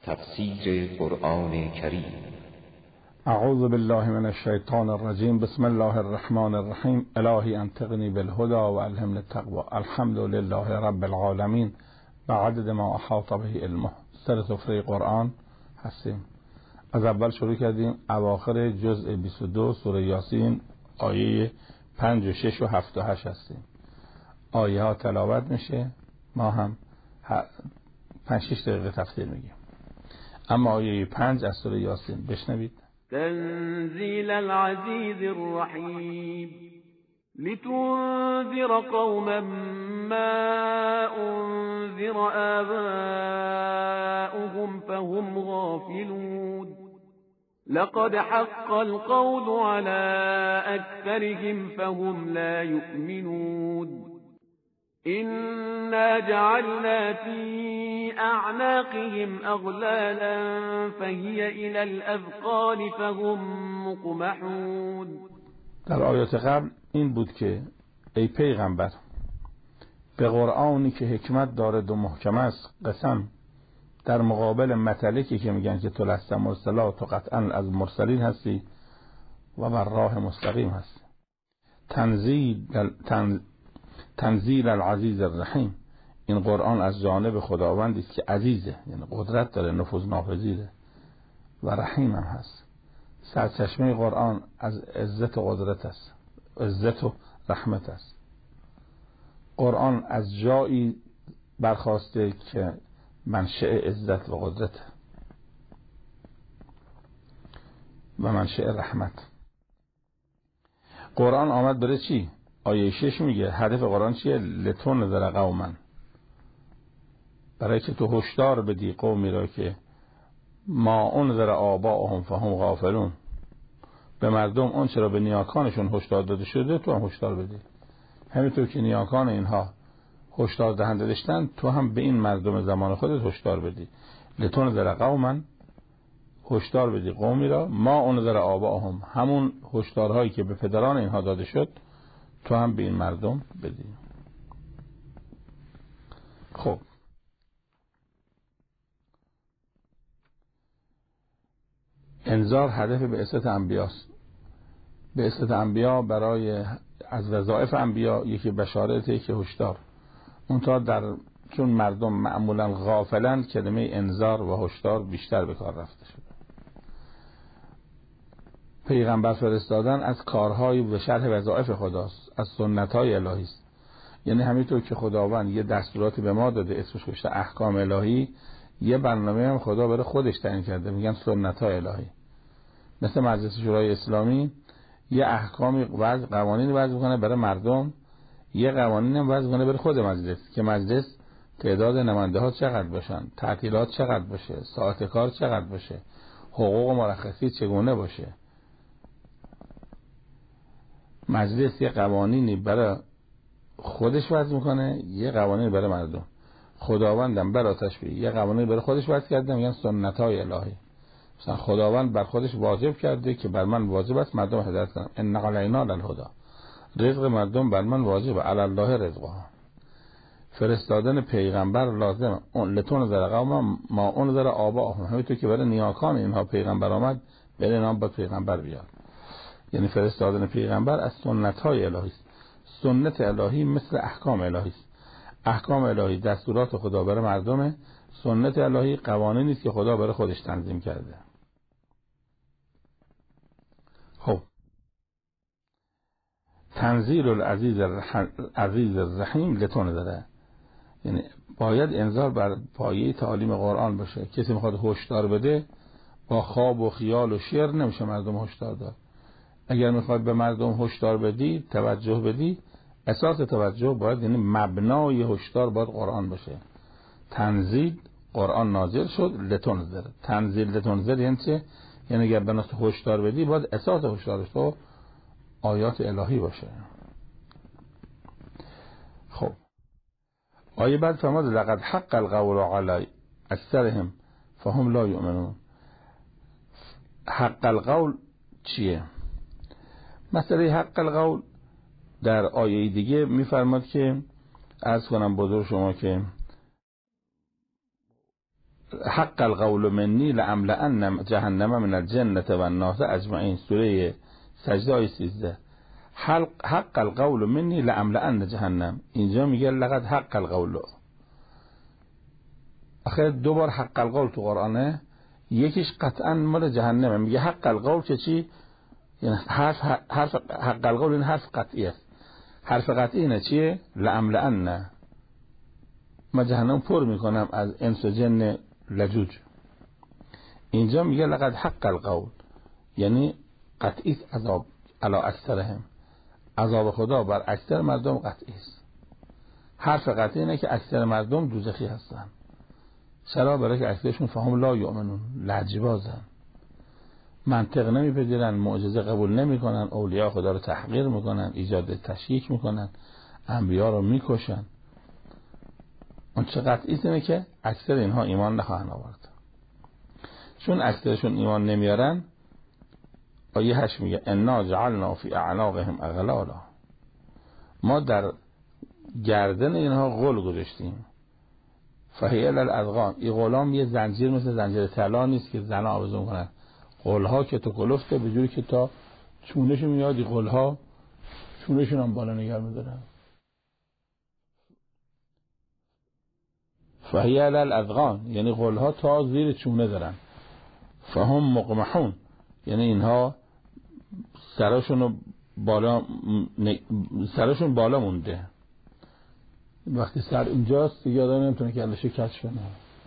تفسیر قرآن کریم. اعوذ بالله من الشیطان الرجیم. بسم الله الرحمن الرحیم. الهی انطقنی بالهدى و الهمنی التقوى. الحمد لله رب العالمین بعدد ما احاط به علمه. سر سفره قرآن هستیم. از اول شروع کردیم. اواخر جزء 22 سوره یاسین آیه 5 و 6 و 7 و 8 هستیم. آیه ها تلاوت میشه، ما هم 5-6 دقیقه تفسیر میگیم. اما آیه 5 از سوره یاسین بشنوید. تنزيل العزيز الرحيم لتنذر قوما ما أنذر آباؤهم فهم غافلون لقد حق القول على أكثرهم فهم لا يؤمنون إنا جعلنا في أعناقهم أغلالا فهي إلى الأذقان فهم مقمحون. در آیات قبل این بود که ای پیغمبر، به قرآنی که حکمت دارد و محکم است قسم، در مقابل متلکی که میگن که تو لست مرسلا، تو قطعا از مرسلین هستی و بر راه مستقیم هستی. تنزیل العزیز الرحیم، این قرآن از جانب خداوندی است که عزیزه، یعنی قدرت داره، نفوذ ناپذیره و رحیم هم هست. سرچشمه قرآن از عزت و قدرت است، عزت و رحمت است. قرآن از جایی برخواسته که منشأ عزت و قدرت و منشأ رحمت. قرآن آمد برای چی؟ آیه 6 میگه هدف قرآن چیه؟ لتنذر قوما، برای که تو هشدار بدی قومی را که ما انذر آباؤهم فهم غافلون، به مردم اون چرا به نیاکانشون هشدار داده شده تو هم هشدار بدی. همینطور که نیاکان اینها هشدار دهنده داشتن، تو هم به این مردم زمان خودت هشدار بدی. لتنذر قوما، هشدار بدی قومی را ما انذر آباؤهم، همون هشدارهایی که به پدران اینها داده شد تو هم به این مردم بدی. خب انذار هدف بعثت انبیاست. بعثت انبیا برای از وظایف انبیا یکی بشارت، یکی هشدار. اونطور چون مردم معمولا غافلند، کلمه انذار و هشدار بیشتر به کار رفته شده. پیغمبر فرستادن از کارهای و شرح وظایف خداست، از سنت‌های الهی است. یعنی همینطور که خداوند یه دستوراتی به ما داده اسمش گذاشته احکام الهی، یه برنامه هم خدا برای خودش تعیین کرده، میگن سنت‌های الهی. مثل مجلس شورای اسلامی یه احکامی وضع، قوانینی وضع می‌کنه برای مردم، یه قوانینی هم وضع می‌کنه برای خود مجلس که مجلس تعداد نماینده‌ها چقدر باشن، تعطیلات چقدر باشه، ساعت کار چقدر باشه، حقوق و مرخصی چگونه باشه. مجلس یه قوانینی برای خودش وضع میکنه، یه قوانینی برای مردم. خداوندم برای تشبیه یه قوانینی برای خودش وضع کرده، میگن سنت‌های الهی. مثلا خداوند بر خودش واجب کرده که بر من واجب است مردم هدایت کنم. ان علینا للهدی، رزق مردم بر من واجبه، علی الله رزقها. فرستادن پیغمبر لازمه. لتنذر قوما ما انذر آباؤهم، همینطور که برای نیاکان اینها پیغمبر آمد، برای اینا باید پیغمبر بیاد. یعنی فرستادن پیغمبر از سنت‌های الهی است. سنت الهی مثل احکام الهی است. احکام الهی دستورات خدا برای مردمه، سنت الهی قوانینی است که خدا برای خودش تنظیم کرده. خب تنزیل العزیز الرحیم لتنذر، یعنی باید انذار بر پایه تعالیم قرآن باشه. کسی میخواد هشدار بده با خواب و خیال و شعر نمیشه مردم هشدار داد. اگر میخواد به مردم هشدار بدی، توجه بدی، اساس توجه باید، یعنی مبنای هشدار باید قرآن باشه. تنزیل، قرآن نازل شد، لتنذر. تنزیل لتنذر یعنی چه؟ یعنی اگر بناس هشدار بدی باید اساس هشدارش تو آیات الهی باشه. خب آیه بعد فرمود لقد حق القول علی اکثرهم فهم لا یؤمنون. حق القول چیه؟ مسئله حق القول در آیه دیگه میفرماد که عرض کنم بزرگ شما که حق القول منی لأملأن جهنم من الجنة والناس اجمعین، سوره سجده آیه 13. حق القول منی لأملأن جهنم، اینجا میگه لقد حق القول. آخه دو بار حق القول تو قرآنه، یکیش قطعا مال جهنمه. میگه حق القول که چی؟ یعنی حرف حق القول این حرف قطعی است. حرف قطعی اینه چیه؟ لأملأن، ما جهنم پر میکنم از انس و جن لجوج. اینجا میگه لقد حق القول، یعنی قطعی عذاب علی اکثرهم، عذاب خدا بر اکثر مردم قطعی است. حرف قطعی اینه که اکثر مردم دوزخی هستن. چرا؟ برای که اکثرشون فهم لا یؤمنون، لجبازن، منطق نمیپذیرن، معجزه قبول نمیکنن، اولیاء خدا رو تحقیر میکنن، ایجاد تشکیک میکنن، انبیا رو میکشن. اون چه قطعی اینه که اکثر اینها ایمان نخواهند آورد. چون اکثرشون ایمان نمیارن، آیه 8 میگه انا جعلنا فی اعناقهم اغلالا، ما در گردن اینها غل گذاشتیم. فهی الی الاذقان، این غلام یه زنجیر مثل زنجیر طلا نیست که زنا آویزون کنن. غلها که تو کلفته به جوری که تا چونشون میاد، این غلها چونشون هم بالا نگر میدارن. فهی الی الاذقان یعنی غلها تا زیر چونه دارن. فهم مقمحون یعنی اینها سرشون بالا مونده. وقتی سر اینجاست دیگه آدم نمیتونه کلش کج کنه.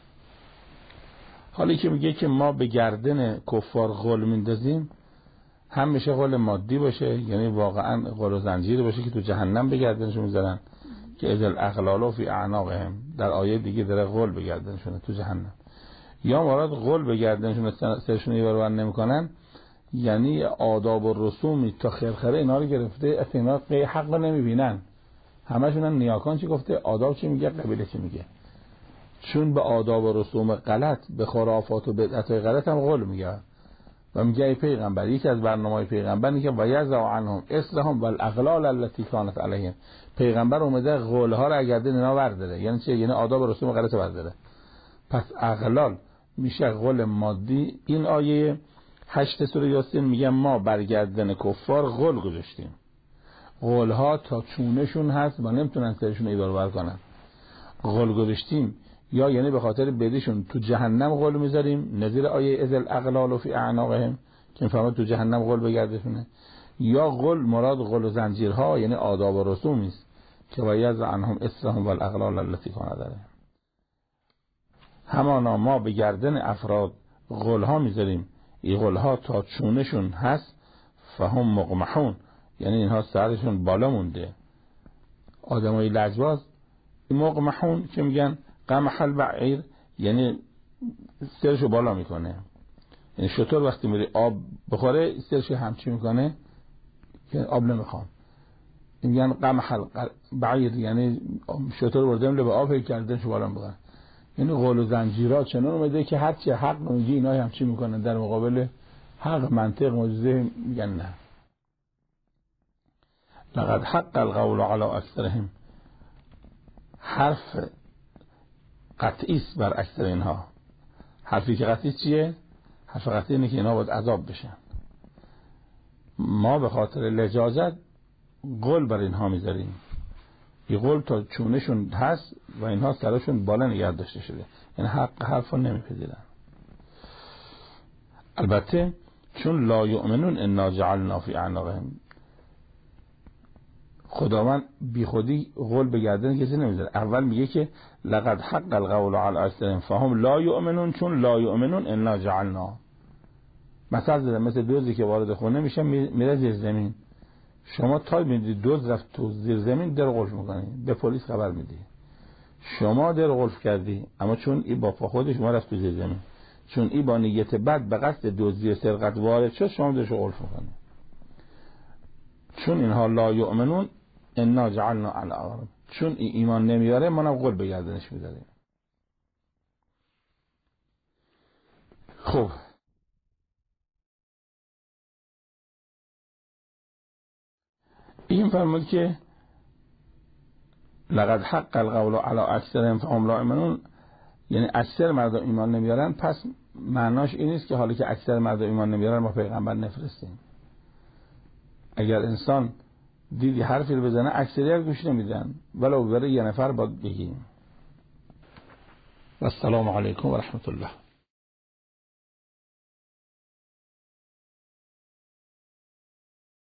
حالی که میگه که ما به گردن کفار غل میندازیم، هم میشه غل مادی باشه، یعنی واقعا غل و زنجیر باشه که تو جهنم به گردنشون میذارن که اذا الاغلال فی اعناقهم، در آیه دیگه داره غل به گردنشونه تو جهنم. یا مراد غل به گردنشون سرشون ایوار نمیکنن، یعنی آداب و رسومی تا خرخره اینا رو گرفته، اصلا اینا حق نمیبینن. همشون هم نیاکان چی گفته، آداب چی میگه، قبیله چی میگه. چون به آداب و رسوم غلط، به خرافات و بدعت‌های غلط هم غل میگه. و میگه ای پیغمبر، یکی از برنامه‌های پیغمبر اینه که ویضع عنهم اصرهم والاغلال التي كانت علیهم، پیغمبر اومده غل‌ها رو اگردن اینا برداره. یعنی چی؟ یعنی آداب و رسوم غلط برداره. پس اغلال میشه غل مادی. این آیه 8 سوره یاسین میگه ما برگردن کفار غل گذاشتیم. غل‌ها تا چونشون هست و نمیتونن سرشون ایوار ور کنن. غل گذاشتیم، یا یعنی به خاطر بدیشون تو جهنم غل میذاریم، نظیر آیه اذ الاغلال فی اعناقهم که میفهمه تو جهنم غل بگردشونه. یا غل مراد غل و زنجیرها، یعنی آداب و رسومی است که ویضع عنهم اصرهم والاغلال التي كانت علیهم. همانا ما به گردن افراد غل‌ها میذاریم، این غل‌ها تا چونشون هست، فهم مقمحون یعنی اینها سرشون بالا مونده. آدمای لجباز مقمحون که میگن قمح البعیر یعنی سرشو بالا میکنه. یعنی شطور وقتی میری آب بخوره سرش همچی میکنه که آب نمیخوام. میگن قمح البعیر یعنی شطور بردم به آب کردنشو بالا میکنه. یعنی قول و زنجیرات چنان اومده که هرچی حق میگی اینا همچی میکنن، در مقابل حق منطق معجزه میگن نه. لقد حق القول علی اکثرهم، حرف قطعی است بر اکثر اینها. حرفی که قطعی چیه؟ حرف قطعی اینه که اینها باید عذاب بشن. ما به خاطر لجاجت قول بر اینها میذاریم. این قول تا چونشون هست و اینها سرشون بالا نگه داشته شده، یعنی حرف رو نمیپذیرن. البته چون لا یؤمنون انا جعلنا فی اعناقهم، خداوند بی خودی قول به گردن کسی نمیذاره. اول میگه که لقد حق القول علی اکثرهم فهم لا یؤمنون، چون لا یؤمنون انا جعلنا. مثل دوزی که وارد خونه میشه میره زیر زمین، شما تا میدید دوز رفت تو زیر زمین در قلف میکنی، به پلیس خبر میدی شما در قلف کردی، اما چون ای با خودش ما رفت تو زیر زمین، چون ای با نیت بد به قصد دزدی و سرقت وارد شد، شما درش قلف میکنی. چون اینها لا یؤمنون انا جعلنا علی اعناقهم، چون ایمان نمیاره ما هم قول به گردنش میذاریم. خب این فرمود که لقد حق القول علی اکثرهم فهم لا یؤمنون، یعنی اکثر مردم ایمان نمیارن، پس معناش این نیست که حالا که اکثر مردم ایمان نمیارن ما پیغمبر نفرستیم. اگر انسان دیدی حرفی رو بزنه اکثریت گوش نمیدن، ولو برای یه نفر باید بگیم. و السلام علیکم و رحمت الله.